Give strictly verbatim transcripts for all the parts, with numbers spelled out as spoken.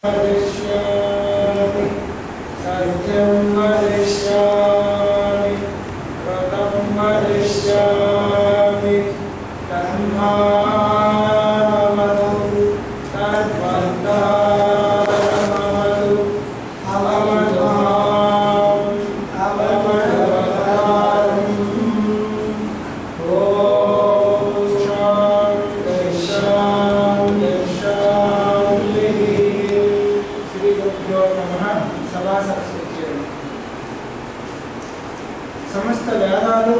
वदिष्यामि सत्यं वदिष्यामि व्रतं वदिष्यामि तन्मामवतु तद्वन्दारमवतु अवमद्माम् अवमद्वतारम् ॐ शान्ति शान्ति शान्तिः। श्री गुरुभ्यो नमः। सभा सरस्वती समस्त వేదాలు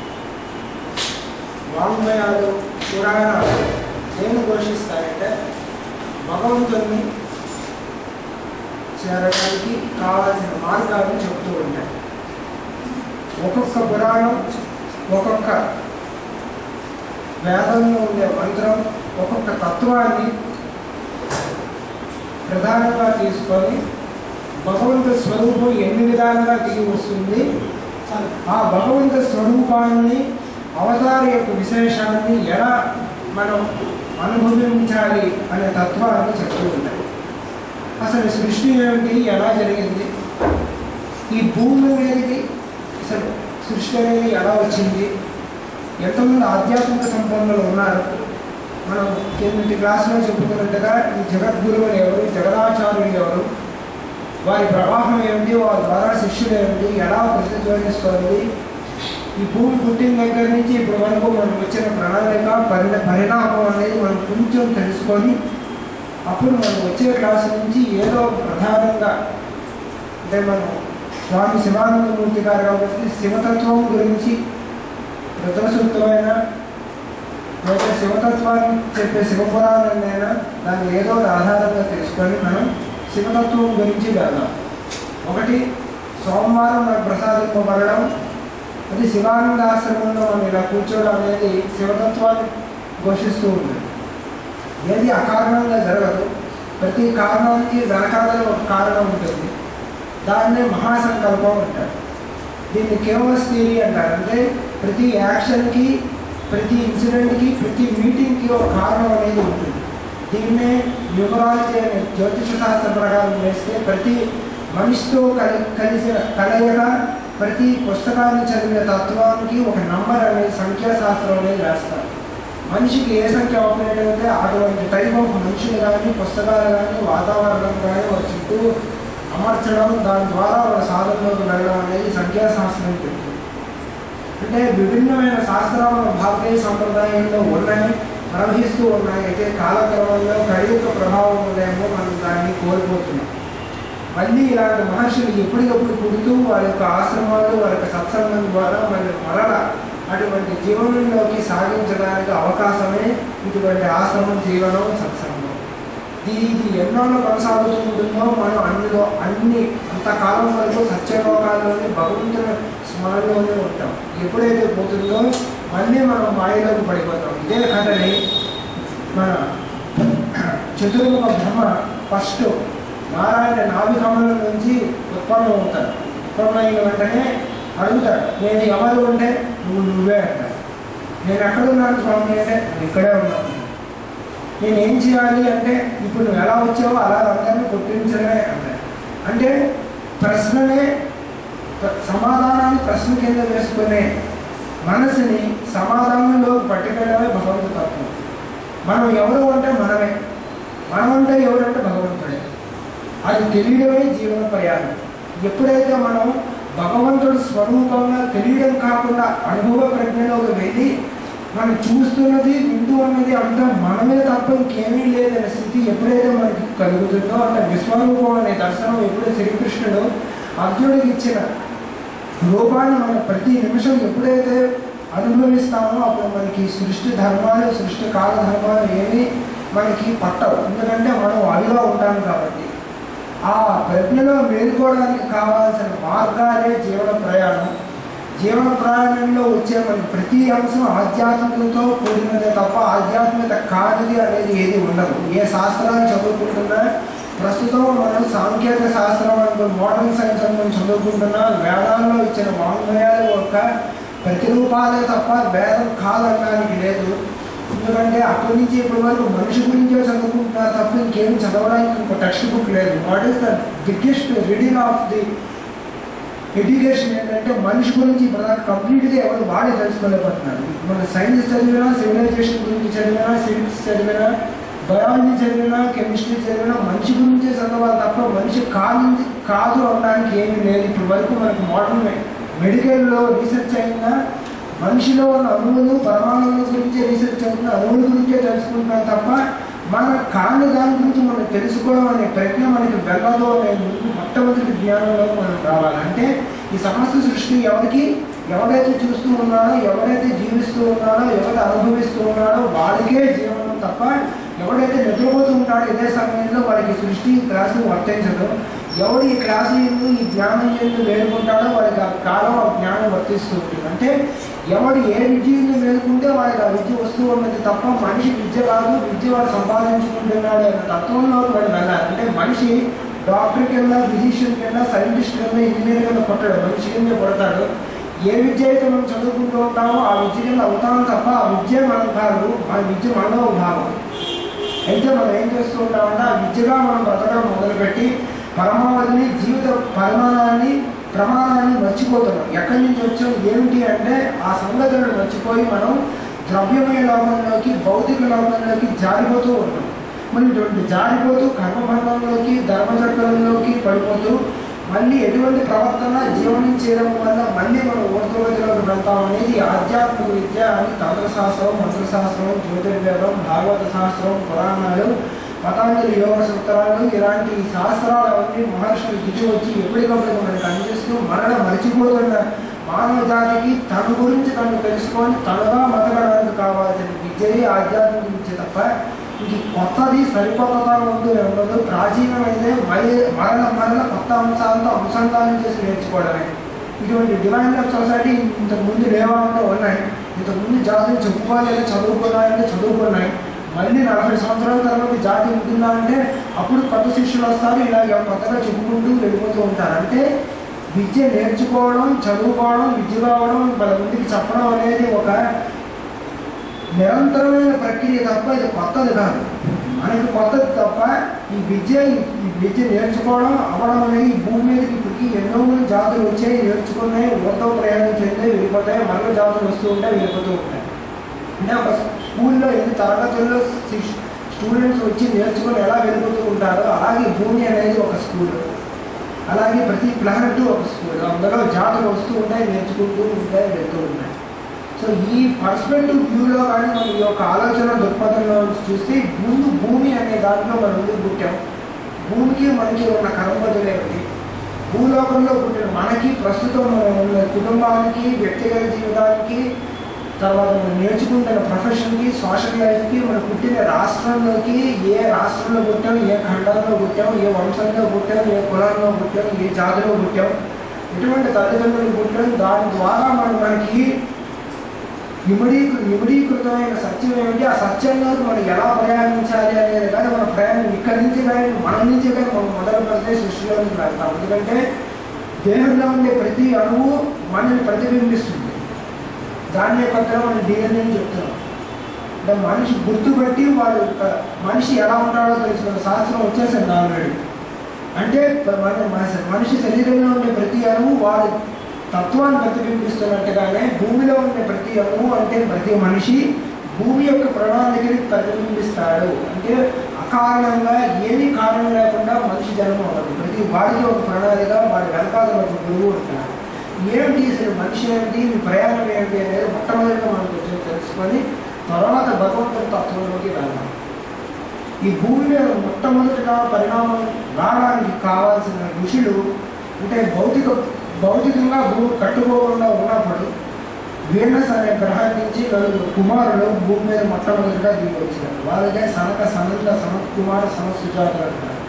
వాంగ్మయాలు పురాణాలు ఏమి ఘోషిస్తాయంటే భగవంతుని చేరడానికి కావాల్సిన మార్గాలను చెప్తూ ఉంటాయి. ఒక్కొక్క పురాణం ఒక్కొక్క వేదంలో ఉండే మంత్రం ఒక్కొక్క తత్వాన్ని ప్రధానంగా తీసుకొని భగవంతు స్వరూపం ఎన్ని విధాలుగా దిగి వస్తుంది, ఆ భగవంతు స్వరూపాన్ని అవతార యొక్క విశేషాన్ని ఎలా మనం అనుభవించాలి అనే తత్వాన్ని చెప్తూ ఉంటాయి. అసలు సృష్టి ఏమిటి, ఎలా జరిగింది, ఈ భూమి అనేది అసలు సృష్టి అనేది ఎలా వచ్చింది, ఎంతమంది ఆధ్యాత్మిక సంపన్నులు ఉన్నారు. మనం కిందటి క్లాసులో చెప్పుకున్నట్టుగా ఈ జగద్గురువులు ఎవరు, జగదాచార్యులు ఎవరు, వారి ప్రవాహం ఏమిటి, వారి ద్వారా శిష్యులు ఏమిటి, ఎలా ప్రతిధ్వనిస్తోంది, ఈ భూమి పుట్టిన దగ్గర నుంచి ఇప్పటి వరకు మనం వచ్చిన ప్రణాళిక పరి పరిణామం అనేది మనం కొంచెం తెలుసుకొని అప్పుడు మనం వచ్చే క్లాసు నుంచి ఏదో ప్రధానంగా అంటే మనం స్వామి శివానందమూర్తి గారు కాబట్టి శివతత్వం గురించి రుద్రసూక్తమైన లేదా శివతత్వాన్ని చెప్పే శివపురాణాన్నైనా దాన్ని ఏదో ఆధారంగా తీసుకొని మనం శివతత్వం గురించి వెళ్దాం. ఒకటి, సోమవారం నాకు ప్రసాదింపబడడం, అది శివానంద ఆశ్రమంలో మనం ఇలా కూర్చోవడం అనేది శివతత్వాన్ని ఘోషిస్తూ ఉంటుంది. ఏది అకారణంగా జరగదు, ప్రతి కారణానికి వెనకాల ఒక కారణం ఉంటుంది. దాన్నే మహాసంకల్పం అంటారు. దీన్ని కేవస్ థియరీ అంటారు. అంటే ప్రతి యాక్షన్కి, ప్రతి ఇన్సిడెంట్కి, ప్రతి మీటింగ్కి ఒక కారణం అనేది ఉంటుంది. దీన్నే న్యూమరాలజీ అనే జ్యోతిష శాస్త్ర ప్రకారం వేస్తే ప్రతి మనిషితో కలి కలిసిన కలయిక, ప్రతి పుస్తకాన్ని చదివిన తత్వానికి ఒక నంబర్ అనేది సంఖ్యాశాస్త్రం అనేది వేస్తారు. మనిషికి ఏ సంఖ్య ఆపరేట్ అయితే అటువంటి టైప్ ఆఫ్ మనుషులు కానీ, పుస్తకాలు కానీ, వాతావరణం కానీ వారి చుట్టూ అమర్చడం, దాని ద్వారా వాళ్ళ సాధనలోకి వెళ్ళడం అనేది సంఖ్యాశాస్త్రం చెప్తుంది. అంటే విభిన్నమైన శాస్త్రాలు భారతీయ సంప్రదాయంలో ఉన్నాయి, ప్రవహిస్తూ ఉన్నాయి. అయితే కాలక్రమంలో కలియుగ ప్రభావం ఉందేమో మనం దాన్ని కోల్పోతున్నాం. మళ్ళీ ఇలాంటి మహర్షులు ఎప్పటికప్పుడు పుడుతూ వారి యొక్క ఆశ్రమాలు, వారి యొక్క సత్సంగం ద్వారా మళ్ళీ మరల అటువంటి జీవనంలోకి సాగించడానికి అవకాశమే ఇటువంటి ఆశ్రమం, జీవనం, సత్సంగం. ఇది ఇది ఎన్నోళ్ళు కొనసాగుతూ ఉంటుందో మనం అన్నిలో అన్ని అంతకాలం వరకు సత్యలోకాల్లోనే భగవంతుని స్మరణలోనే ఉంటాం. ఎప్పుడైతే పోతుందో మళ్ళీ మనం మాయలోకి పడిపోతాం. ఇదే కథని మన చతుర్ముఖ బ్రహ్మ ఫస్ట్ నారాయణ నాభికమలం నుంచి ఉత్పన్నం అవుతాడు. ఉత్పన్నమైన వెంటనే అడుగుతాడు, నేను ఎవరు అంటే నువ్వు నువ్వే అంటాడు. నేను ఎక్కడున్నాను స్వామి అంటే నువ్వు ఇక్కడే ఉన్నాను. నేను ఏం చేయాలి అంటే ఇప్పుడు నువ్వు ఎలా వచ్చావో అలా అందరినీ పుట్టించడమే అంటాడు. అంటే ప్రశ్ననే సమాధానాన్ని ప్రశ్న కింద వేసుకునే మనసుని సమాధానంలో పట్టుకెళ్ళడమే భగవంతుడు తత్వం. మనం ఎవరు అంటే మనమే, మనం అంటే ఎవరంటే భగవంతుడే. అది తెలియడమే జీవన ప్రయాణం. ఎప్పుడైతే మనం భగవంతుడు స్వరూపంగా తెలియడం కాకుండా అనుభవ ప్రజ్ఞలోకి వెళ్ళి మనం చూస్తున్నది, వింటూ ఉన్నది అంతా మనమే తప్ప ఇంకేమీ లేదనే స్థితి ఎప్పుడైతే మనకి కలుగుతుందో, అంటే విశ్వరూపం అనే దర్శనం ఎప్పుడు శ్రీకృష్ణుడు అర్జునుడికి ఇచ్చిన రూపాన్ని మనం ప్రతి నిమిషం ఎప్పుడైతే అనుభవిస్తామో అప్పుడు మనకి సృష్టి ధర్మాలు, సృష్టి కాల ధర్మాలు ఏమీ మనకి పట్టవు. ఎందుకంటే మనం అడిగా ఉంటాం కాబట్టి. ఆ ప్రజ్ఞలో మేలుకోవడానికి కావాల్సిన మార్గాలే జీవన ప్రయాణం. జీవన ప్రయాణంలో వచ్చే మన ప్రతి అంశం ఆధ్యాత్మికతో కూడినదే తప్ప ఆధ్యాత్మికత కానిది అనేది ఏది ఉండదు. ఏ శాస్త్రాలు చదువుకుంటున్నా, ప్రస్తుతం మనం సాంకేతిక శాస్త్రం అనుకో మోడర్న్ సైన్స్ అనుకుని చదువుకుంటున్నా, వేదాల్లో ఇచ్చిన వాంగ్మయాల యొక్క ప్రతిరూపాలే తప్ప వేదం కాదనడానికి లేదు. ఎందుకంటే అప్పటి నుంచి ఇప్పటి వరకు మనిషి గురించే చదువుకుంటున్నారు తప్ప ఇంకేం చదవడానికి ఇంకో టెక్స్ట్ బుక్ లేదు. What is the biggest reading of the education ఏంటంటే మనిషి గురించి ఇప్పుడు కంప్లీట్గా ఎవరు వాడే తెలుసుకోలేకపోతున్నారు. మన సైన్స్ చదివినా, సివిలైజేషన్ గురించి చదివినా, సివిక్స్ చదివినా, బయాలజీ చదివినా, కెమిస్ట్రీ చదివినా మనిషి గురించే చదవాలి తప్ప మనిషి కాదు కాదు అనడానికి ఏమీ లేదు. ఇప్పటి వరకు మనకు మోడర్న్ మెడికల్లో రీసెర్చ్ అయినా మనిషిలో ఉన్న అణువులు పరమాణువుల గురించే రీసెర్చ్ అవుతున్న అణువుల గురించే తెలుసుకుంటున్నాం తప్ప మన కాని దాని గురించి మనం తెలుసుకోవడం అనే ప్రజ్ఞ మనకి వెళ్ళదు అనే మొట్టమొదటి జ్ఞానంలో మనం రావాలంటే ఈ సమస్త సృష్టి ఎవరికి ఎవరైతే చూస్తూ ఉన్నాడో, ఎవరైతే జీవిస్తూ ఉన్నాడో, ఎవరైతే అనుభవిస్తూ ఉన్నాడో వాడికే జీవనం తప్ప ఎవడైతే నిద్రపోతూ ఉంటాడో ఇదే సమయంలో వాడికి సృష్టి క్లాసు వర్తించదు. ఎవడు ఈ క్లాసు ఎందు ఈ జ్ఞానం ఎందు వేడుకుంటాడో వాడికి ఆ కాలం ఆ జ్ఞానం వర్తిస్తూ ఉంటుంది. అంటే ఎవడు ఏ విద్యను వేడుకుంటే వాడికి ఆ విద్య వస్తూ ఉన్నది తప్ప మనిషి విద్య కాదు, విద్య వాడు సంపాదించుకుంటున్నాడు అనే తత్వంలో వాడు వెళ్ళాలి. అంటే మనిషి డాక్టర్ కింద, ఫిజిషియన్ కింద, సైంటిస్ట్ కింద, ఇంజనీర్ కింద పుట్టాడు, మనిషి కింద పుడతాడు. ఏ విద్య అయితే మనం చదువుకుంటూ ఉంటామో ఆ విద్య కింద అవుతాం తప్ప ఆ విద్య మనం కాదు, మన విద్య మనలో భాగం. అయితే మనం ఏం చేస్తూ ఉంటామంటే ఆ విద్యగా మనం బ్రతకడం మొదలుపెట్టి పరమావధిని, జీవిత పరిమాణాన్ని, ప్రమాణాన్ని మర్చిపోతున్నాం. ఎక్కడి నుంచి వచ్చాం ఏమిటి అంటే ఆ సంగతులను మర్చిపోయి మనం ద్రవ్యమయ లోకంలోకి, భౌతిక లోకంలోకి జారిపోతూ ఉన్నాం. మరి ఇటువంటి జారిపోతూ కర్మబంధంలోకి, ధర్మచక్రంలోకి పడిపోతూ మళ్ళీ ఎటువంటి ప్రవర్తన జీవనం చేయడం వల్ల మళ్ళీ మనం ఊర్ధ్వగతిలోకి వెళ్తాం అనేది ఆధ్యాత్మిక విద్య అని తంత్రశాస్త్రం, మంత్రశాస్త్రం, జ్యోతిర్వేదం, భాగవత శాస్త్రం, పురాణాలు, పతాంజలి యోగ సూత్రాలు ఇలాంటి శాస్త్రాలు అవన్నీ మహర్షులు దిగి వచ్చి ఎప్పటికప్పుడు మనకు అందిస్తూ మరణ మరిచిపోతున్న మానవ జాతికి తన గురించి తను తెలుసుకొని తనగా బతకడానికి కావాల్సిన విద్యే ఆధ్యాత్మిక విద్య తప్ప ఇది కొత్తది సరికొత్తగా ఉంటూ ఉండదు. ప్రాచీనమైనదే మళ్ళీ మరణ మరణ కొత్త అంశాలతో అనుసంధానం చేసి నేర్చుకోవడమే. ఇటువంటి డివైన్ లైఫ్ సొసైటీ ఇంతకు ముందు లేవాలంటే ఉన్నాయి, ఇంతకుముందు జాతిని చెప్పుకోవాలంటే చదువుకున్నాయంటే చదువుకున్నాయి. మళ్ళీ నలభై సంవత్సరాల తర్వాత జాతి ఉంటుందా అంటే అప్పుడు కొత్త శిష్యులు వస్తారు, ఇలా కొత్తగా చెప్పుకుంటూ వెళ్ళిపోతూ ఉంటారు. అంటే విద్య నేర్చుకోవడం, చదువుకోవడం, విద్య కావడం, వాళ్ళ ముందుకి చెప్పడం అనేది ఒక నిరంతరమైన ప్రక్రియ తప్ప ఇది కొత్తది కాదు. మనకి కొత్తది తప్ప ఈ విద్య ఈ విద్య నేర్చుకోవడం అవ్వడం అనేది ఈ భూమి మీదకి ఇప్పటికి ఎన్నో మంది జాతులు వచ్చాయి, నేర్చుకున్నాయి, ఊరితో ప్రయాణం చెందాయి, వెళ్ళిపోతాయి, మళ్ళీ జాతులు వస్తూ ఉంటాయి, వెళ్ళిపోతూ ఉంటాయి. అంటే ఒక స్కూల్లో ఎన్ని తరగతుల్లో స్టూడెంట్స్ వచ్చి నేర్చుకొని ఎలా వెళ్ళిపోతూ ఉంటారో అలాగే భూమి అనేది ఒక స్కూల్, అలాగే ప్రతి ప్లానెట్ ఒక స్కూల్. అందులో జాతులు వస్తూ ఉంటాయి, నేర్చుకుంటూ ఉంటాయి, వెళ్తూ ఉంటాయి. సో ఈ పర్స్పెక్టివ్ వ్యూలో కానీ మనం ఈ యొక్క ఆలోచన దృక్పథంలో చూస్తే ముందు భూమి అనే దాంట్లో మనం ముందుకు పుట్టాం. భూమికి మనకి ఉన్న కర్మబద్ధులేమిటి, భూలోకంలో పుట్టిన మనకి ప్రస్తుతం మనం ఉన్న కుటుంబానికి, వ్యక్తిగత జీవితానికి, తర్వాత మనం నేర్చుకుంటున్న ప్రొఫెషన్కి, సోషల్ లైఫ్కి, మనం పుట్టిన రాష్ట్రంలోకి, ఏ రాష్ట్రంలో పుట్టాం, ఏ ఖండంలో పుట్టాం, ఏ వంశంలో పుట్టాం, ఏ కులంలో పుట్టాం, ఏ జాతిలో పుట్టాం, ఎటువంటి తల్లిదండ్రులు పుట్టాం, దాని ద్వారా మనం మనకి నిమిడీకృ నిమిడీకృతమైన సత్యం ఏమిటి, ఆ సత్యంలోకి మనం ఎలా ప్రయాణించాలి అనేది కానీ మన ప్రయాణం ఇక్కడి నుంచి కానీ మన నుంచి కానీ మనం మొదలు పెడితే సృష్టిలోకి వెళ్తాం. ఎందుకంటే దేహంలో ఉండే ప్రతి అణువు మనల్ని ప్రతిబింబిస్తుంది. దాన్ని కొత్తగా మనం డిఎన్ఏ చెప్తున్నాం. అంటే మనిషి గుర్తుపెట్టి వాడు మనిషి ఎలా ఉంటాడో తెలుసుకున్న శాస్త్రం వచ్చేసింది ఆల్రెడీ. అంటే మన మనిషి శరీరంలో ఉండే ప్రతి అణువు వాడు తత్వాన్ని ప్రతిబింబిస్తున్నట్టుగానే భూమిలో ఉండే ప్రతి అణువు అంటే ప్రతి మనిషి భూమి యొక్క ప్రణాళికని ప్రతిబింబిస్తాడు. అంటే అకారణంగా ఏమీ కారణం లేకుండా మనిషి జన్మ ఉండదు. ప్రతి వాడికి ఒక ప్రణాళిక, వాడి వెనకాల ఒక గురువు ఉంటాడు. ఏమిటి అసలు మనిషి ఏమిటి, మీ ప్రయాణం ఏమిటి అనేది మొట్టమొదటిగా మనం కొంచెం తెలుసుకొని తర్వాత భగవంతుడి తత్వంలోకి వెళ్దాం. ఈ భూమి మీద మొట్టమొదటిగా పరిణామం రావడానికి కావాల్సిన ఋషులు అంటే భౌతిక భౌతికంగా భూమి కట్టుకోకుండా ఉన్నప్పుడు వీనస్ అనే గ్రహం నుంచి నలుగురు కుమారులు భూమి మీద మొట్టమొదటిగా దిగి వచ్చారు. వాళ్ళకే సనక, సనంత, సనత్ కుమార్, సనత్ సుజాత అంటారు.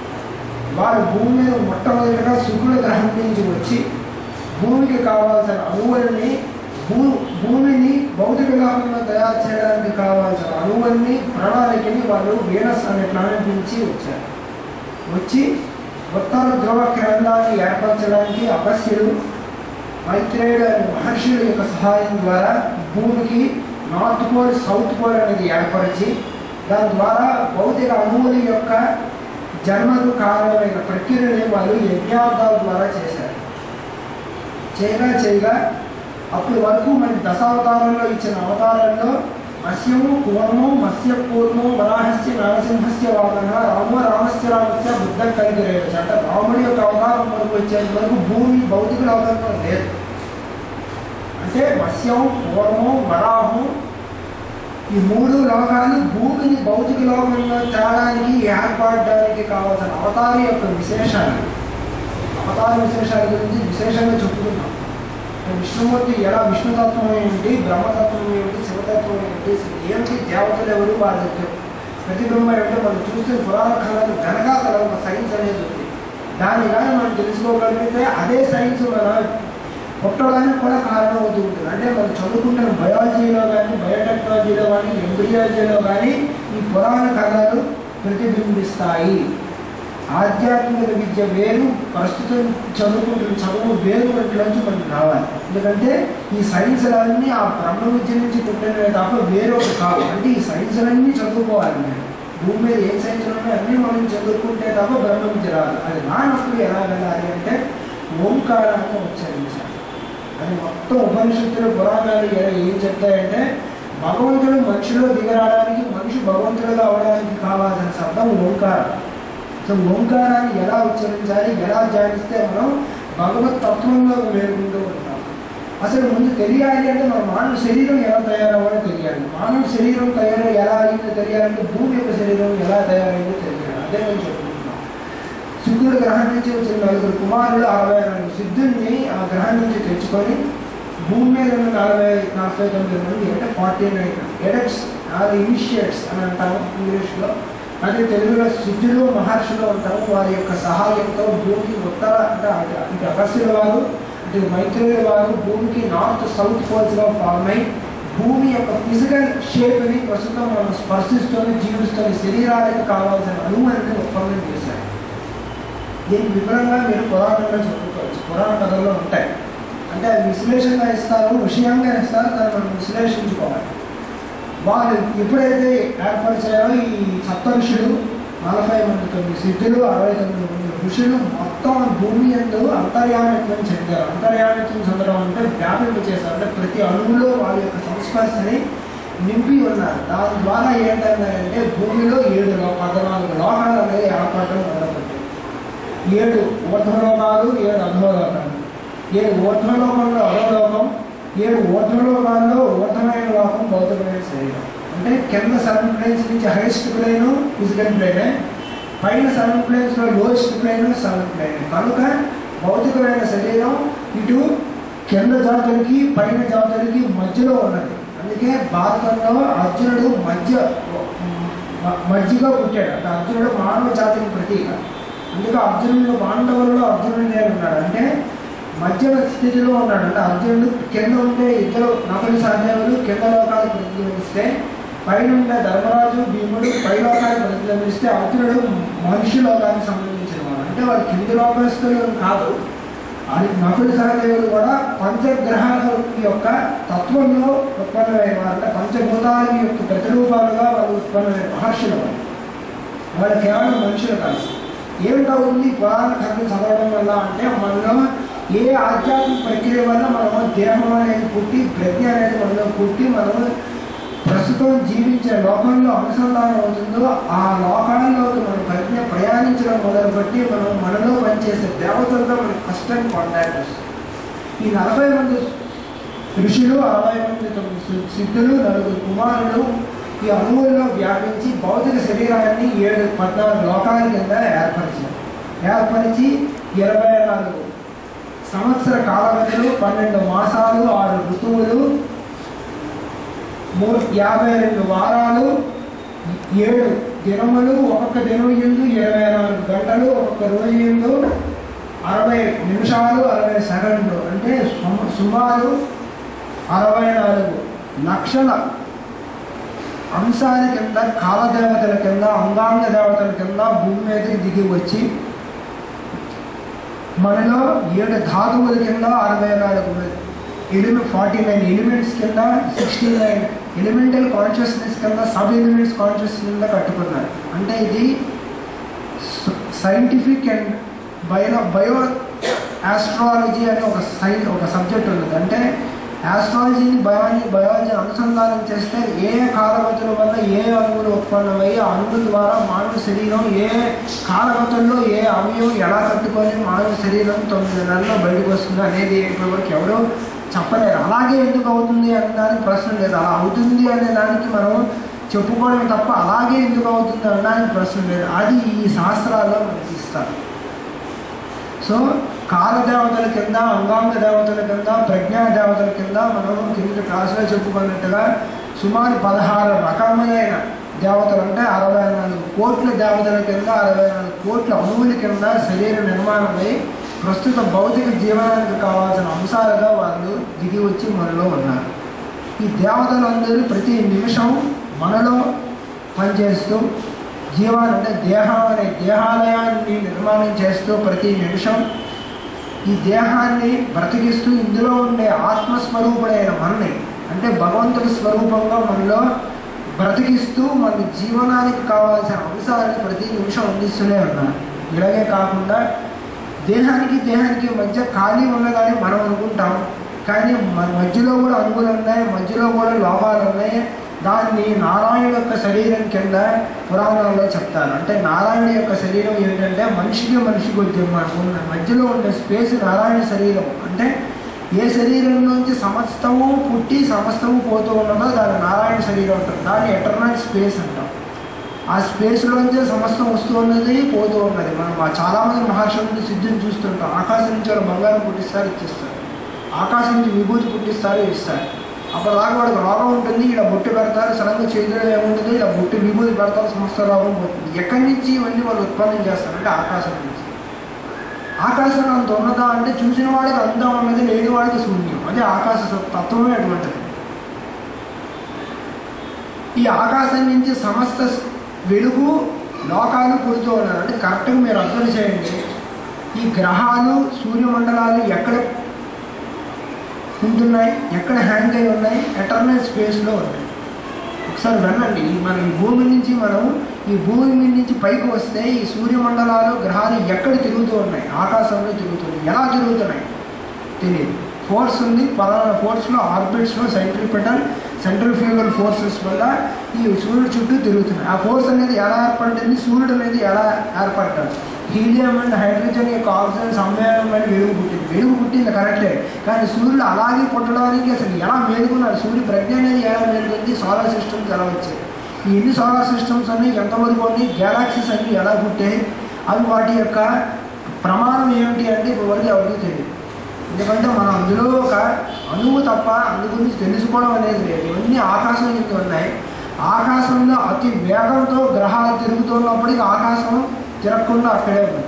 వారు భూమి మీద మొట్టమొదటిగా శుక్రుల గ్రహం నుంచి వచ్చి భూమికి కావాల్సిన అణువుల్ని, భూ భూమిని భౌతిక లోకంలో తయారు చేయడానికి కావాల్సిన అణువుల్ని, ప్రణాళికని వాళ్ళు వీనస్ అనే ప్లానెట్ నుంచి వచ్చారు. వచ్చి ఉత్తర ధ్రువ కేంద్రాన్ని ఏర్పరచడానికి అగస్త్యుడు, మైత్రేయుడు అనే మహర్షుల యొక్క సహాయం ద్వారా భూమికి నార్త్ పోల్ సౌత్ పోల్ అనేది ఏర్పరిచి దాని ద్వారా భౌతిక అణువుల యొక్క జన్మకు కారణమైన ప్రక్రియని వాళ్ళు యజ్ఞార్థాల ద్వారా చేశారు. చేయగా చేయగా అప్పటి వరకు మన దశావతారంలో ఇచ్చిన అవతారంలో మత్స్యము కూర్మము మత్స్య కూర్మము వరాహస్య నరసింహస్య వామన రామ రామస్య రామస్య బుద్ధ కలిగిరేయచ్చు. అంటే రాముడి యొక్క అవతారం వరకు వచ్చేంత వరకు భూమి భౌతిక లోకంలో లేదు. అంటే మత్స్యం కూర్మం వరాహం ఈ మూడు లోకాలు భూమిని భౌతిక లోకంలో తేడానికి ఏర్పడడానికి కావాల్సిన అవతార యొక్క విశేషాలు అవతార విశేషాల గురించి విశేషంగా చెప్పుకున్నాం. విష్ణుమూర్తి ఎలా విష్ణుతత్వం ఏమిటి, బ్రహ్మతత్వం ఏమిటి, శివతత్వం ఏమిటి, ఏమిటి దేవతలు ఎవరు, వాళ్ళ ప్రతిబింబం ఏమిటో మనం చూస్తే పురాణ కళలు వెనకాతల ఒక సైన్స్ అనేది ఉంది. దాన్ని కానీ మనం తెలుసుకోగలిగితే అదే సైన్స్ మన పుట్టడానికి కూడా కారణం అవుతూ ఉంటుంది. అంటే మనం చదువుకుంటున్న బయాలజీలో కానీ బయోటెక్నాలజీలో కానీ ఎంబ్రియాలజీలో కానీ ఈ పురాణ కళలు ప్రతిబింబిస్తాయి. ఆధ్యాత్మిక విద్య వేరు, ప్రస్తుతం చదువుకుంటున్న చదువు వేరు వంటిలోంచి మనకు రావాలి. ఎందుకంటే ఈ సైన్స్లన్నీ ఆ బ్రహ్మ విద్య నుంచి పుట్టినవే తప్ప వేరొకటి కాదు. అంటే ఈ సైన్స్లన్నీ చదువుకోవాలి. నేను భూమి మీద ఏ సైన్స్లు ఉన్నాయో అన్నీ మనం చదువుకుంటే తప్ప బ్రహ్మ విద్య రాదు. అది రానప్పుడు ఎలా వెళ్ళాలి అంటే ఓంకారాన్ని ఉచ్చరించాలి. అది మొత్తం ఉపనిషత్తులు పురాణాలు ఏం చెప్తాయంటే భగవంతుడు మనిషిలో దిగరావడానికి, మనిషి భగవంతుడుగా అవడానికి కావాల్సిన శబ్దం ఓంకారం. సో ఓంకారాన్ని ఎలా ఉచ్చరించాలి, ఎలా ధ్యానిస్తే మనం భగవత్ తత్వంలో వేరుకుంటూ ఉంటాం. అసలు ముందు తెలియాలి అంటే మన మానవ శరీరం ఎలా తయారవ్వాలో తెలియాలి. మానవ శరీరం తయారు ఎలా అయిందో తెలియాలంటే భూమి యొక్క శరీరం ఎలా తయారైందో తెలియాలి. అదే మనం చెప్పుకుంటున్నాం. శుద్ధుడు గ్రహం నుంచి వచ్చిన నలుగురు కుమారులు అరవై నాలుగు సిద్ధుల్ని ఆ గ్రహం నుంచి తెచ్చుకొని భూమి మీద ఉన్న నలభై నలభై తొమ్మిది మంది అంటే forty nine adepts or initiates అని అంటాము ఇంగ్లీష్లో. అదే తెలుగులో సిద్ధులు మహర్షులు అంటాము. వారి యొక్క సహాయంతో భూమికి ఉత్తర అంటే ఇటు అగస్త్యుల వారు ఇటు మైత్రేయుల వారు భూమికి నార్త్ సౌత్ పోల్స్గా ఫార్మ్ అయి భూమి యొక్క ఫిజికల్ షేప్ని ప్రస్తుతం మనం స్పర్శిస్తూనే జీవిస్తున్న శరీరానికి కావాల్సిన అనుమతిని ఉత్పన్నం చేశారు. దీనికి వివరంగా మీరు పురాణంలో చెప్పుకోవచ్చు. పురాణ కథల్లో ఉంటాయి. అంటే అది విశ్లేషణగా ఇస్తారు, విషయంగా ఇస్తారు, దాన్ని మనం విశ్లేషించుకోవాలి. వాళ్ళు ఎప్పుడైతే ఏర్పరిచారో ఈ సప్త ఋషులు నలభై మంది తొమ్మిది సిద్ధులు అరవై తొమ్మిది మంది ఋషులు మొత్తం భూమి యందు అంతర్యామిత్వం చెందారు. అంతర్యామిత్వం చెందడం అంటే వ్యాపింప చేశారు. అంటే ప్రతి అణువులో వాళ్ళ యొక్క సంస్పర్శని నింపి ఉన్నారు. దాని ద్వారా ఏంటంటే భూమిలో ఏడు పద్నాలుగు లోకాలు అనేది ఏర్పడడం మొదలుపెట్టాయి. ఏడు ఊర్ధ్వలోకాలు, ఏడు అధోలోకాలు. ఏడు ఊర్ధ్వలోకంలో అధోలోకం, ఏడు ఊర్ధ్వలోకాల్లో ఊర్ధ్వమైన లోకం భౌతికమైన శరీరం. అంటే కింద సెవెన్ ప్లేన్స్ నుంచి హైయెస్ట్ ప్లేన్ ఫిజికల్ ప్లేనే, పైన సెవెన్ ప్లేన్స్లో లోయెస్ట్ ప్లేన్ సెవెన్ ప్లేన్. కనుక భౌతికమైన శరీరం ఇటు కింద జాతులకి పైన జాతులకి మధ్యలో ఉన్నది. అందుకే భారతంలో అర్జునుడు మధ్య మధ్యగా పుట్టాడు. అంటే అర్జునుడు మానవ జాతికి ప్రతీక. అందుకే అర్జునుడు పాండవులలో అర్జునుడు నేను ఉన్నాడు. అంటే మధ్య స్థితిలో ఉన్నాడు. అంటే అర్జునుడు కింద ఉండే ఇద్దరు నకులు సహదేవులు కింద లోకాలు ప్రతిబింబిస్తే, పైన ఉండే ధర్మరాజు భీముడు పై లోకాలు ప్రతిబింబిస్తే అర్జునుడు మనుష్య లోకానికి సంబంధించిన వాడు. అంటే వాడు కింది లోకస్తులు కాదు. అది నకులు సహదేవులు కూడా పంచగ్రహాల యొక్క తత్వంలో ఉత్పన్నమైన వారు. అంటే పంచభూతాల యొక్క ప్రతిరూపాలుగా వాళ్ళు ఉత్పన్నమైన మహర్షులు. వాళ్ళు వాళ్ళు కేవలం మనుషులు కాదు. ఏమిటవుతుంది పురాణ కథలు చదవడం వల్ల అంటే మనలో ఏ ఆధ్యాత్మిక ప్రక్రియ వల్ల మనము దేహం అనేది పుట్టి ప్రజ్ఞ అనేది మనలో పుట్టి మనము ప్రస్తుతం జీవించే లోకంలో అనుసంధానం అవుతుందో ఆ లోకాల్లోకి మన ప్రజ్ఞ ప్రయాణించడం మొదలుపెట్టి మనం మనలో పనిచేసే దేవతలతో మనకి ఫస్ట్ టైం కాంటాక్ట్ వస్తుంది. ఈ నలభై మంది ఋషులు, అరవై మంది సిద్ధులు, నలుగురు కుమారులు ఈ అణువుల్లో వ్యాపించి భౌతిక శరీరాన్ని ఏడు పద్నాలుగు లోకాల కింద ఏర్పరిచారు. ఏర్పరిచి ఇరవై నాలుగు సంవత్సర కాలగతులు, పన్నెండు మాసాలు, ఆరు ఋతువులు, మూడు యాభై రెండు వారాలు, ఏడు దినములు, ఒక్కొక్క దినం ఎందు ఇరవై నాలుగు గంటలు, ఒక్కొక్క రోజు ఎందు అరవై నిమిషాలు, అరవై సెకండ్లు. అంటే సుమారు అరవై నాలుగు లక్షల అంశాల కింద కాలదేవతల కింద అంగాంగ దేవతల కింద భూమి మీదకి దిగి వచ్చి మనలో ఏడు ధాతువుల కింద అరవై నాలుగు ఎలిమెంట్ ఫార్టీ నైన్ ఎలిమెంట్స్ కింద సిక్స్టీ నైన్ ఎలిమెంటల్ కాన్షియస్నెస్ కింద సబ్ ఎలిమెంట్స్ కాన్షియస్నెస్ కింద కట్టుకున్నారు. అంటే ఇది scientific and bio bio astrology అనే ఒక సై ఒక సబ్జెక్ట్ ఉన్నది. అంటే ఆస్ట్రాలజీని బయాలజీ బయాలజీ అనుసంధానం చేస్తే ఏ కాలగతుల వల్ల ఏ అణువులు ఉత్పన్నమయ్యి ఆ అణువుల ద్వారా మానవ శరీరం ఏ కాలగతుల్లో ఏ అవయవం ఎలా కట్టుకొని మానవ శరీరం తొమ్మిది నెలల్లో బయటకు వస్తుంది అనేది ఇప్పటివరకు ఎవరో చెప్పలేరు. అలాగే ఎందుకు అవుతుంది అనే దానికి ప్రశ్న లేదు. అలా అవుతుంది అనే దానికి మనం చెప్పుకోవడమే తప్ప అలాగే ఎందుకు అవుతుంది అనడానికి ప్రశ్న లేదు. అది ఈ శాస్త్రాల్లో మనకి ఇస్తారు. సో కాలదేవతల కింద, అంగాంగ దేవతల కింద, ప్రజ్ఞా దేవతల కింద మనం కింద క్లాసులో చెప్పుకున్నట్టుగా సుమారు పదహారు రకములైన దేవతలు అంటే అరవై నాలుగు కోట్ల దేవతల కింద అరవై నాలుగు కోట్ల అణువుల కింద శరీర నిర్మాణమై ప్రస్తుత భౌతిక జీవనానికి కావాల్సిన అంశాలుగా వాళ్ళు దిగి వచ్చి మనలో ఉన్నారు. ఈ దేవతలందరూ ప్రతి నిమిషం మనలో పనిచేస్తూ జీవాన్ని అంటే దేహం అనే దేహాలయాన్ని నిర్మాణం చేస్తూ ప్రతి నిమిషం ఈ దేహాన్ని బ్రతికిస్తూ ఇందులో ఉండే ఆత్మస్వరూపుడైన మనని అంటే భగవంతుడి స్వరూపంగా మనలో బ్రతికిస్తూ మన జీవనానికి కావాల్సిన అంశాలను ప్రతి నిమిషం అందిస్తూనే ఉన్నారు. ఇలాగే కాకుండా దేహానికి దేహానికి మధ్య ఖాళీ ఉన్నదని మనం అనుకుంటాం. కానీ మన మధ్యలో కూడా అణువులు ఉన్నాయి, మధ్యలో కూడా లోపాలు ఉన్నాయి. దాన్ని నారాయణ యొక్క శరీరం కింద పురాణాల్లో చెప్తారు. అంటే నారాయణ యొక్క శరీరం ఏంటంటే మనిషికి మనిషికి వచ్చే మనకు మధ్యలో ఉండే స్పేస్ నారాయణ శరీరం. అంటే ఏ శరీరం నుంచి సమస్తము పుట్టి సమస్తము పోతూ ఉన్నదో దాని నారాయణ శరీరం ఉంటుంది. దాన్ని ఎటర్నల్ స్పేస్ అంటాం. ఆ స్పేస్లోంచే సమస్తం వస్తూ ఉన్నది పోతూ ఉన్నది. మనం చాలామంది మహర్షుల సిద్ధిని చూస్తుంటాం. ఆకాశం నుంచి వాళ్ళు బంగారం పుట్టిస్తారు, ఇచ్చిస్తారు. ఆకాశం నుంచి విభూతి పుట్టిస్తారు, ఇస్తారు. అప్పటిదాకా వాడికి రోగం ఉంటుంది, ఇలా బొట్టు పెడతారు. సడన్గా చేతిలో ఏముంటుంది, ఇలా బొట్టు విభూతి పెడతారు, సమస్త రోగం పోతుంది. ఎక్కడి నుంచి ఇవన్నీ వాళ్ళు ఉత్పన్నం చేస్తారంటే ఆకాశం నుంచి. ఆకాశం అంత ఉన్నదా అంటే చూసిన వాడికి అందం ఉన్నది, లేని వాడికి శూన్యం. అదే ఆకాశ తత్వమే అటువంటిది. ఈ ఆకాశం నుంచి సమస్త వెలుగు లోకాలు పుడుతూ ఉన్నారు. అంటే కరెక్ట్గా మీరు అర్థం చేయండి. ఈ గ్రహాలు సూర్యమండలాలు ఎక్కడ ఉంటున్నాయి, ఎక్కడ హ్యాంగ్ అయి ఉన్నాయి, ఎటర్నల్ స్పేస్లో ఉన్నాయి. ఒకసారి వినండి. మన ఈ భూమి నుంచి మనం ఈ భూమి నుంచి పైకి వస్తే ఈ సూర్యమండలాలు గ్రహాలు ఎక్కడ తిరుగుతూ ఉన్నాయి, ఆకాశంలో తిరుగుతున్నాయి. ఎలా తిరుగుతున్నాయి తెలియదు. ఫోర్స్ ఉంది, పలానా ఫోర్స్లో ఆర్బిట్స్లో సెంట్రిపిటల్ సెంట్రిఫ్యూగల్ ఫోర్సెస్ వల్ల ఈ సూర్యుడు చుట్టూ తిరుగుతున్నాయి. ఆ ఫోర్స్ అనేది ఎలా ఏర్పడుతుంది, సూర్యుడు అనేది ఎలా ఏర్పడతాడు. హీలియం అండ్ హైడ్రోజన్ యొక్క ఆక్సిజన్ సమ్మేళనం అని వెలుగు పుట్టింది. వెలుగు పుట్టింది కరెక్టే, కానీ సూర్యుడు అలాగే పుట్టడానికి అసలు ఎలా మేలుకున్నాడు, సూర్య ప్రజ్ఞ అనేది ఎలా మేలుకుంది, సోలార్ సిస్టమ్స్ ఎలా వచ్చాయి, ఈ ఎన్ని సోలార్ సిస్టమ్స్ అన్నీ ఎంతవరకు ఉన్నాయి, గ్యాలాక్సీస్ అన్నీ ఎలా పుట్టాయి, అవి వాటి యొక్క ప్రమాణం ఏమిటి అంటే ఇప్పటివరకు ఎవరికి తెలియదు. ఎందుకంటే మనం అందులో ఒక అణువు తప్ప అందు గురించి తెలుసుకోవడం అనేది లేదు. ఇవన్నీ ఆకాశం కింద ఉన్నాయి. ఆకాశంలో అతి వేగంతో గ్రహాలు తిరుగుతున్నప్పటికీ ఆకాశం తిరగకుండా అక్కడే ఉంది.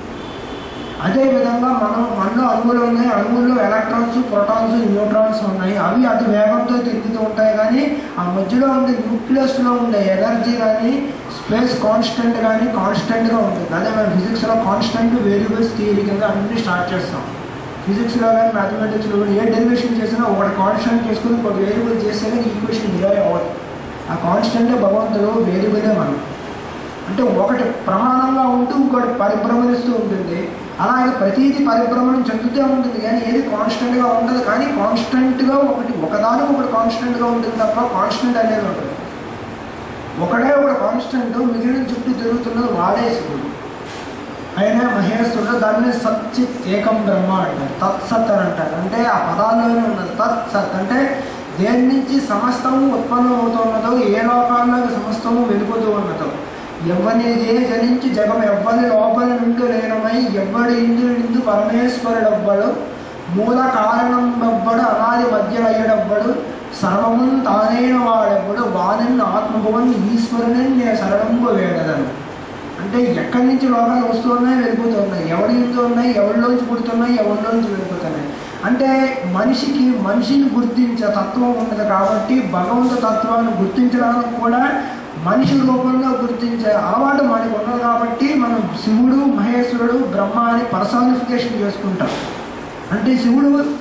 అదేవిధంగా మనం మనలో అణువులు ఉన్నాయి. అణువుల్లో ఎలక్ట్రాన్స్, ప్రోటాన్స్, న్యూట్రాన్స్ ఉన్నాయి. అవి అతి వేగంతో తిరుగుతూ ఉంటాయి. కానీ ఆ మధ్యలో ఉండే న్యూక్లియస్లో ఉండే ఎనర్జీ కానీ స్పేస్ కాన్స్టెంట్ కానీ కాన్స్టెంట్గా ఉంటుంది. అదే మనం ఫిజిక్స్లో కాన్స్టెంట్ వేరియబుల్స్ థియరీ కింద అన్నీ స్టార్ట్ చేస్తాం. ఫిజిక్స్లో కానీ మ్యాథమెటిక్స్లో కానీ ఏ డెరివేషన్ చేసినా ఒకటి కాన్స్టెంట్ చేసుకుని ఇంకొక వేరియబుల్ చేస్తే కానీ ఈక్వేషన్ డిరైవ్ అవ్వదు. ఆ కాన్స్టెంటే భగవంతుడు, వేరియబులే మనం. అంటే ఒకటి ప్రమాణంగా ఉంటూ ఇంకోటి పరిభ్రమణిస్తూ ఉంటుంది. అలాగే ప్రతిదీ పరిభ్రమణం చెందుతూ ఉంటుంది, కానీ ఏది కాన్స్టెంట్గా ఉండదు. కానీ కాన్స్టెంట్గా ఒకటి ఒకదానికి ఒకటి కాన్స్టెంట్గా ఉంటుంది తప్ప కాన్స్టెంట్ అనేది ఉంటుంది. ఒకడే ఒక కాన్స్టెంట్, మిగిలిన చుట్టూ తిరుగుతున్నది వాడే శివుడు. ఆయన మహేశ్వరుడు. దాన్ని సచ్చిత్ ఏకం బ్రహ్మ అంటారు, తత్సత్ అని అంటారు. అంటే ఆ పదాల్లోనే ఉన్నది తత్సత్. అంటే దేని నుంచి సమస్తము ఉత్పన్నం అవుతున్నదో, ఏ లోకాల్లోకి సమస్తము వెళ్ళిపోతూ ఉన్నదో, ఎవరిని ఏ జనించి జగం ఎవ్వరి లోపలి నుండి లేనమై ఎవ్వడి ఇందు ఇందు పరమేశ్వరుడవ్వడు, మూల కారణం ఎవ్వడు, అనాది మధ్యలయ్యడవ్వడు, సర్వము తానైన వాడెవ్వడు, వానిని ఆత్మభువన్ ఈశ్వరుని నేను శరణంగా వేడదను. అంటే ఎక్కడి నుంచి లోకాలు వస్తూ ఉన్నాయి, వెళ్ళిపోతూ ఉన్నాయి. ఎవరి ఇంట్లో ఉన్నాయి, ఎవరిలోంచి పుడుతున్నాయి, ఎవరిలోంచి వెళ్ళిపోతున్నాయి. అంటే మనిషికి మనిషిని గుర్తించే తత్వం ఉన్నది. కాబట్టి భగవంతు తత్వాన్ని గుర్తించడానికి కూడా మనిషి రూపంలో గుర్తించే అలవాటు మనకి ఉన్నది. కాబట్టి మనం శివుడు, మహేశ్వరుడు, బ్రహ్మ అని పర్సానిఫికేషన్ చేసుకుంటాం. అంటే శివుడు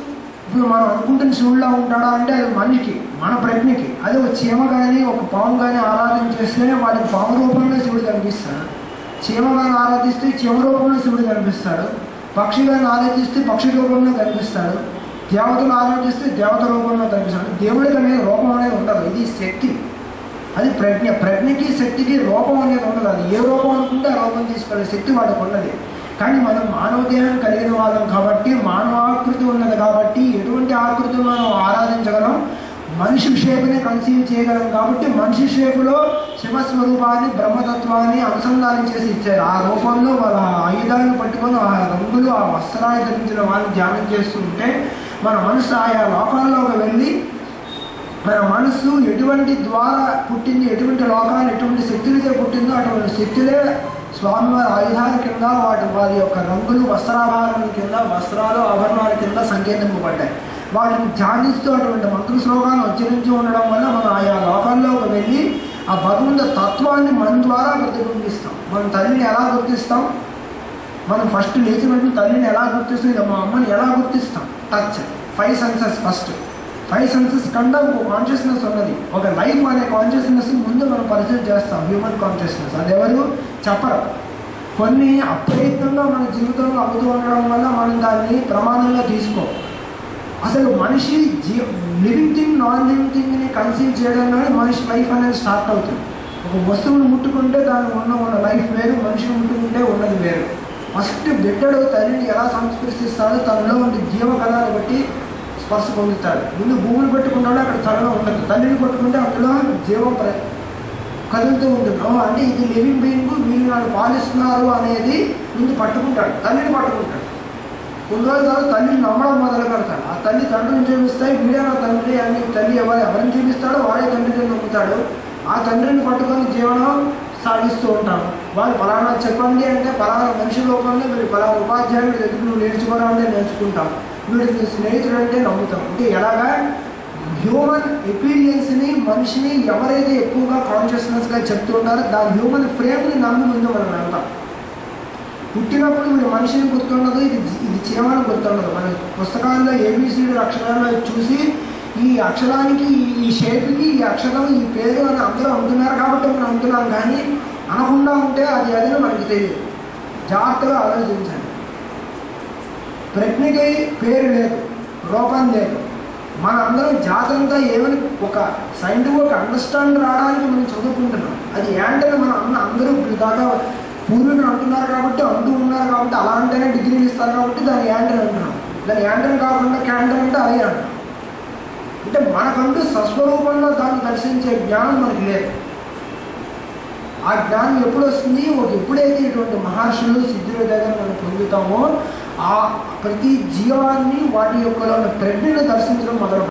ఇప్పుడు మనం అనుకుంటున్న శివుడిలా ఉంటాడా అంటే అది మనిషికి, మన ప్రజ్ఞకి. అదే ఒక చీమ కానీ ఒక పాము కానీ ఆరాధన చేస్తే వాడికి పాము రూపంలో శివుడు కనిపిస్తాడు. చీమ కానీ ఆరాధిస్తే చీమ రూపంలో శివుడు కనిపిస్తాడు. పక్షి కానీ ఆరాధిస్తే పక్షి రూపంలో కనిపిస్తాడు. దేవతలు ఆరాధిస్తే దేవత రూపంలో కనిపిస్తాడు. దేవుడికి అనేది రూపం అనేది ఉండదు. ఇది శక్తి, అది ప్రజ్ఞ. ప్రజ్ఞకి శక్తికి రూపం అనేది ఉండదు. అది ఏ రూపం అనుకుంటే ఆ రూపం తీసుకెళ్ళే శక్తి వాడికి ఉన్నది. కానీ మనం మానవ దేహం కలిగిన వాళ్ళం కాబట్టి, మానవ ఆకృతి ఉన్నది కాబట్టి, ఎటువంటి ఆకృతిని మనం ఆరాధించగలం? మనిషి షేపుని కన్సీవ్ చేయగలం కాబట్టి మనిషి షేపులో శివస్వరూపాన్ని బ్రహ్మతత్వాన్ని అనుసంధానం చేసి ఇచ్చారు. ఆ రూపంలో వాళ్ళ ఆయుధాలను పట్టుకొని ఆ రంగులు ఆ వస్త్రాన్ని ధరించిన వాళ్ళని ధ్యానం చేస్తుంటే మన మనసు ఆయా లోకాల్లోకి వెళ్ళి మన మనస్సు ఎటువంటి ద్వారా పుట్టింది, ఎటువంటి లోకాన్ని ఎటువంటి శక్తులతో పుట్టిందో అటువంటి శక్తులే స్వామివారి ఆయుధాల కింద వాటి వారి యొక్క రంగులు వస్త్రాభరణాల కింద వస్త్రాలు ఆభరణాల కింద సంకేతింపబడ్డాయి. వాటిని ధ్యానిస్తూ అటువంటి మంత్ర శ్లోకాన్ని ఉచ్చరించి ఉండడం వల్ల మనం ఆయా లోకాల్లోకి వెళ్ళి ఆ భగవంతు తత్వాన్ని మన ద్వారా ప్రతిబింబిస్తాం. మనం తల్లిని ఎలా గుర్తిస్తాం? మనం ఫస్ట్ లేచి వెంటనే తల్లిని ఎలా గుర్తిస్తాం? ఇక మా అమ్మని ఎలా గుర్తిస్తాం? Touch, five senses. First five senses కన్నా ఒక కాన్షియస్నెస్ ఉన్నది, ఒక లైఫ్ అనే కాన్షియస్నెస్ ముందు మనం పరిచయం చేస్తాం. హ్యూమన్ కాన్షియస్నెస్ అది ఎవరు చెప్పరు. కొన్ని అప్రయత్నంగా మన జీవితంలో అవుతూ ఉండడం వల్ల మనం దాన్ని ప్రమాణంగా తీసుకోం. అసలు మనిషి జీ లివింగ్ థింగ్ నాన్ లివింగ్ థింగ్ని కన్సీవ్ చేయడంలోనే మనిషి లైఫ్ అనేది స్టార్ట్ అవుతుంది. ఒక వస్తువును ముట్టుకుంటే దాని ఉన్న ఉన్న లైఫ్ వేరు, మనిషిని ముట్టుకుంటే ఉన్నది వేరు. ఫస్ట్ బిడ్డడు తల్లిని ఎలా సంస్పృశిస్తాడో తనలో ఉండే జీవకళాన్ని బట్టి స్పర్శ పొందుతాడు. ముందు భూమిని పట్టుకుంటాడో అక్కడ చల్లగా ఉంటుంది, తల్లిని పట్టుకుంటే అందులో జీవం ప్ర కదులుతూ ఉంటుంది. అంటే ఇది లివింగ్ బీయింగ్, వీళ్ళు వాళ్ళు పాలిస్తున్నారు అనేది ముందు పట్టుకుంటాడు, తల్లిని పట్టుకుంటాడు. కొన్ని రోజుల తర్వాత తల్లిని నమ్మడం మొదలు పెడతాడు. ఆ తల్లి తండ్రిని చూపిస్తాయి, వీడే నా తండ్రి అని తల్లి ఎవరు ఎవరిని చూపిస్తాడో వాడే తండ్రిని నమ్ముతాడు. ఆ తండ్రిని పట్టుకొని జీవనం సాగిస్తూ ఉంటాము. వాళ్ళు ఫలానా చెప్పండి అంటే ఫలానా మనిషి రూపంలో వీడు ఫలానా ఉపాధ్యాయుడు దగ్గర నువ్వు నేర్చుకోవాలంటే నేర్చుకుంటాం, వీడికి స్నేహితుడు అంటే నమ్ముతాం. అంటే ఎలాగా హ్యూమన్ ఎపీరియన్స్ని మనిషిని ఎవరైతే ఎక్కువగా కాన్షియస్నెస్గా చెప్తుంటారో దాని హ్యూమన్ ఫ్రేమ్ని నమ్మి ముందు మనం వెళ్తాం. పుట్టినప్పుడు మీరు మనిషిని గుర్తుండదు, ఇది ఇది చీమని గుర్తుండదు. మన పుస్తకాల్లో ఏబిసిడి అక్షరాల్లో చూసి ఈ అక్షరానికి ఈ షేప్కి ఈ అక్షరం ఈ పేరు అని అందరూ అంటున్నారు కాబట్టి మనం అంటున్నాం. కానీ అనకుండా ఉంటే అది అదని మనకి తెలియదు. జాగ్రత్తగా ఆలోచించండి. ప్రజ్ఞకి పేరు లేదు, రూపం లేదు. మన అందరం జాతంతా ఏమని ఒక సైంటిఫిక్ ఒక అండర్స్టాండ్ రావడానికి మనం చదువుకుంటున్నాం. అది ఏంటని మనం అన్న అందరూ దాకా పూర్వీకులు అంటున్నారు కాబట్టి అంటూ ఉన్నారు కాబట్టి అలా అంటేనే డిగ్రీలు ఇస్తారు కాబట్టి దాన్ని యాంటన్ అంటున్నాం. దాన్ని యాంటన్ కాకుండా క్యాంటన్ అంటే అదే అంటున్నాం. అంటే మనకంటూ స్వస్వరూపంలో దాన్ని దర్శించే జ్ఞానం మనకి లేదు. ఆ జ్ఞానం ఎప్పుడు వస్తుంది? ఒక ఎప్పుడైతే ఇటువంటి మహర్షులు సిద్ధుల దగ్గర మనం పొందుతామో ఆ ప్రతి జీవాన్ని వాటి యొక్క ప్రజ్ఞను దర్శించడం మొదలు